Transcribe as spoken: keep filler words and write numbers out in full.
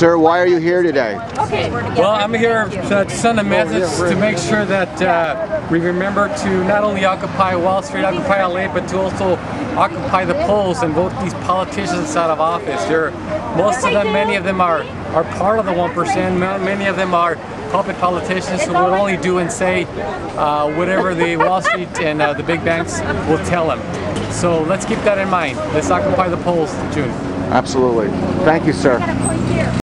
Sir, why are you here today? Well, I'm here to send a message to make sure that uh, we remember to not only occupy Wall Street, occupy L A, but to also occupy the polls and vote these politicians out of office. They're, most of them, many of them are, are part of the one percent. Many of them are puppet politicians who will only do and say uh, whatever the Wall Street and uh, the big banks will tell them. So let's keep that in mind. Let's occupy the polls, June. Absolutely. Thank you, sir.